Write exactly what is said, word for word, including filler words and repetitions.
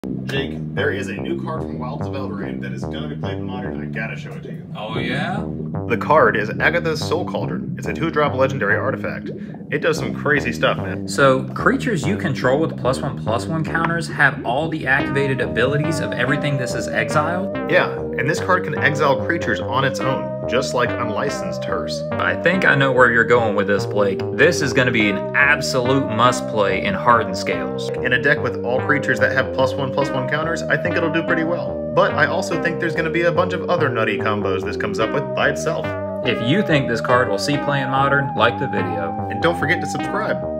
Jake, there is a new card from Wilds of Eldraine that is going to be played in Modern. I gotta show it to you. Oh yeah? The card is Agatha's Soul Cauldron. It's a two drop legendary artifact. It does some crazy stuff, man. So, creatures you control with plus one plus one counters have all the activated abilities of everything this is exiled? Yeah, and this card can exile creatures on its own, just like Unlicensed Hearse. I think I know where you're going with this, Blake. This is going to be an absolute must-play in Hardened Scales. In a deck with all creatures that have plus one plus one counters, I think it'll do pretty well. But I also think there's going to be a bunch of other nutty combos this comes up with by itself. If you think this card will see play in Modern, like the video. And don't forget to subscribe.